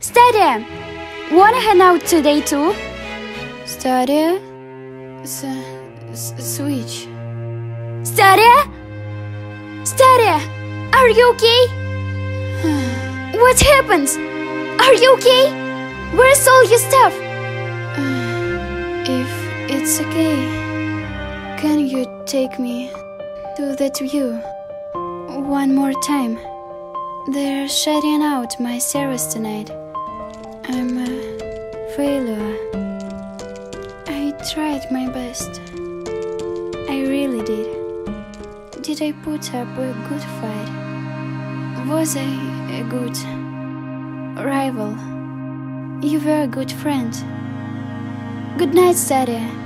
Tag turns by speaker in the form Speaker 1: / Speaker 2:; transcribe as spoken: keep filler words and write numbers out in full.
Speaker 1: Stadia! Wanna hang out today too? Stadia? S s switch. Stadia? Stadia! Are you okay? What happened? Are you okay? Where's all your stuff? Uh, if it's okay, can you take me to that view one more time? They're shutting out my service tonight. I'm a failure. I tried my best. I really did. Did I put up a good fight? Was I a good rival? You were a good friend. Good night, Stadia.